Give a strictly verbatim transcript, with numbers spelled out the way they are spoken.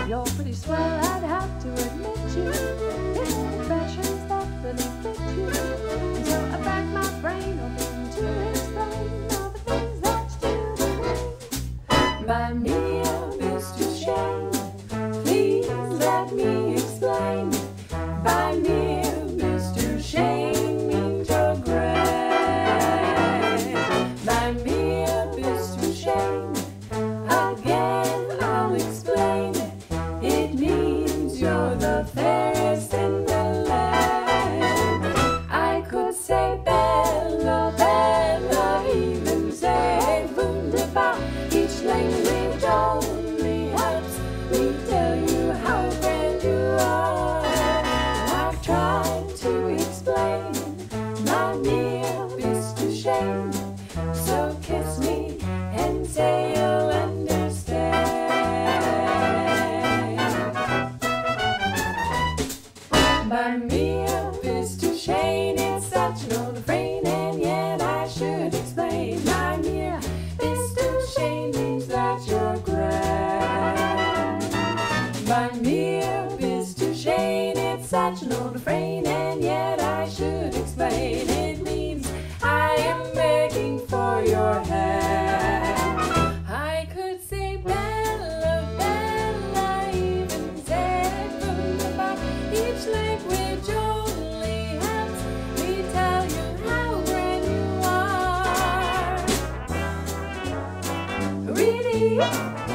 You're pretty swell, I'd have to admit you. Your expressions that really fit you. And so I back my brain hoping to explain all the things that you do to me. By me, Mister Schoen, please let me explain. By me, Mister Schoen means you're great. By me, Mister Schoen, again I'll explain. It means you're the fairest in the land. I could say Bella, Bella, even say wunderbar. Each language only helps me tell you how grand you are. I've tried to explain my dear Mister Schoen, so kiss me and say you'll understand. By me, Mister Schoen, it's such an old refrain, and yet I should explain. My dear Mister Schoen means that you're grand. By me, Mister Schoen, it's such an old refrain, and yet I should explain. It means I am begging for your hand. I could say Bella, Bella, even say wunderbar. Each language only helps me tell you how grand you are. Really?